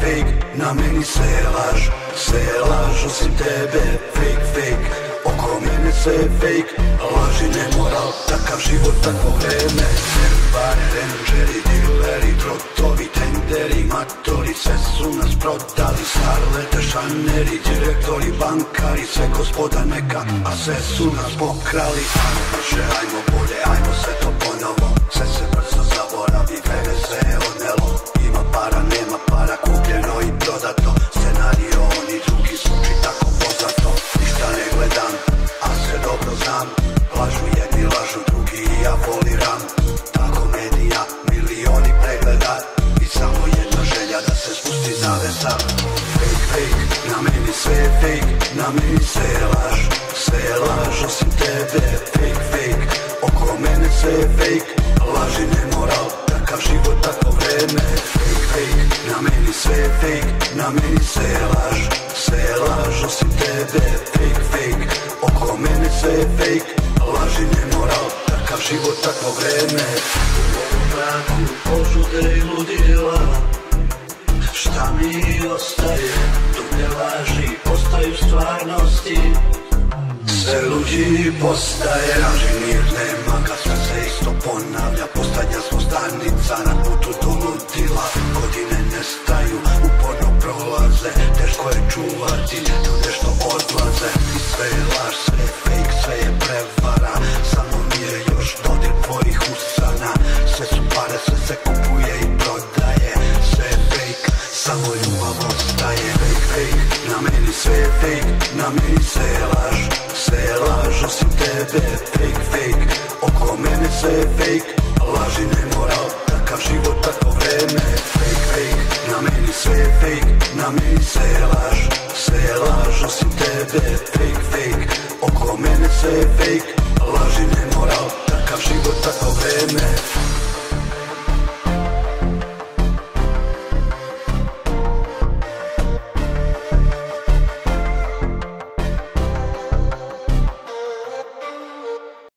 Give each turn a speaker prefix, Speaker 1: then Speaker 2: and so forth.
Speaker 1: fake, na meni sve laž osim tebe, fake, fake. Oko mene sve je fake, laži, nemoral, takav život, takvo vreme. Pare, rendžeri, dileri, trotovi, tenderi, matori, sve su nas prodali. Starlete, šaneri, direktori, bankari, sve gospoda neka, a sve su nas pokrali. Ajmo brže, ajmo bolje, ajmo sve to ponovo, sve se brzo zaboravi, vreme sve je odnelo. Ima para, nema para, kupljeno i prodato, scenario oni drugi zvuči tako poznato. Ništa ne gledam, a sve dobro znam, lažu jedni, lažu drugi i ja foliram. Tako medija, milioni pregleda i samo jedna želja da se spusti zavesa. Fake, fake, na meni sve je fake, na meni sve je laž osim tebe, fake, fake. Oko mene sve je fake, laži, nemoral, takav život, takvo vreme. Fake, fake, na meni sve je fake, na meni sve je laž osim tebe, fake, fake. Oko mene sve je fake, laži, nemoral, takav život, takvo vreme. U ovom mraku požude i ludila, šta mi ostaje? Duge laži postaju stvarnosti, sve luđi postaje. Laži mir nema ga, sve se isto ponavlja, poslednja smo stanica na putu do ludila. Godine nestaju, uporno prolaze, teško je čuvati ljude što odlaze. I sve je laž, sve je fake, sve je prevara, samo mi je još dodir tvojih usana. Sve su pare, sve se kupuje i prodaje, sve je fake, samo ljubav ostaje. Fake, fake, na meni sve je fake, na meni sve je laž osim tebe, fake, fake. Oko mene sve je fake, laži, nemoral, takav život, takvo vreme. Fake, fake, na meni sve je fake, na meni sve je laž osim tebe, fake, fake. Oko mene sve je fake,